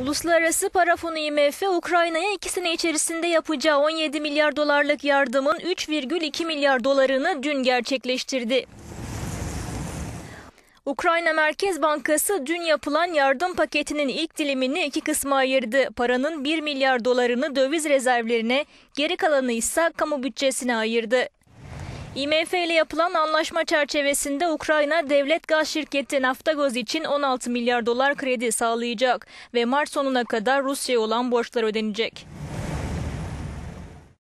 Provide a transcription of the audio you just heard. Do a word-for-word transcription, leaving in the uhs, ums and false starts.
Uluslararası Para Fonu I M F, Ukrayna'ya iki sene içerisinde yapacağı on yedi milyar dolarlık yardımın üç virgül iki milyar dolarını dün gerçekleştirdi. Ukrayna Merkez Bankası dün yapılan yardım paketinin ilk dilimini iki kısma ayırdı. Paranın bir milyar dolarını döviz rezervlerine, geri kalanı ise kamu bütçesine ayırdı. I M F ile yapılan anlaşma çerçevesinde Ukrayna devlet gaz şirketi Naftagaz için on altı milyar dolar kredi sağlayacak ve Mart sonuna kadar Rusya'ya olan borçlar ödenecek.